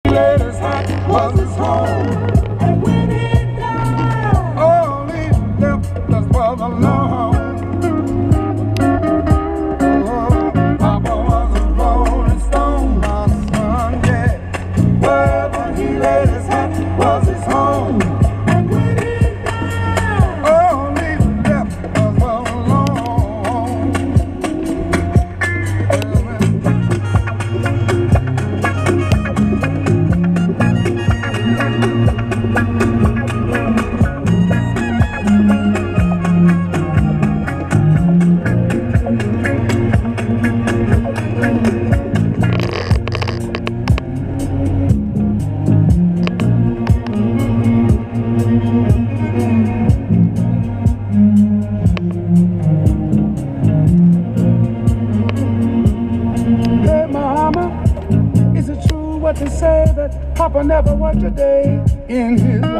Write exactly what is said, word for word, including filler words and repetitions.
laid his hat was his home. And when he died, all he left us was alone. Oh, Papa was a rolling stone, my son, yeah. Wherever he laid his hat was his home. And when he died, all he left us was alone. Hey, Mama, is it true what they say that Papa never worked a day in his life?